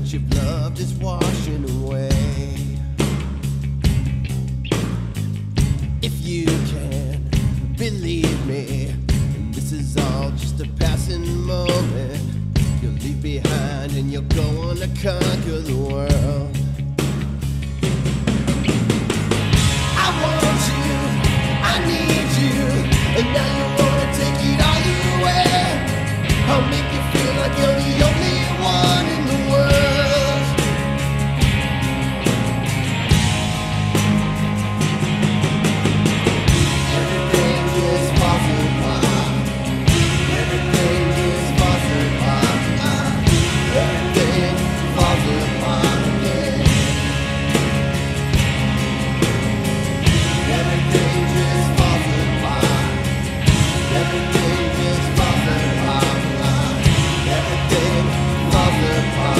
that you've loved is washing away. If you can believe me, this is all just a passing moment. You'll leave behind and you'll go on to conquer the world. I want you, I need you, and now you wanna take it all away. I'll make you feel like you're the only one in the world. Everything just falls apart. Everything just falls apart. Everything falls apart again. Everything just falls apart. Everything just falls apart. Everything falls apart.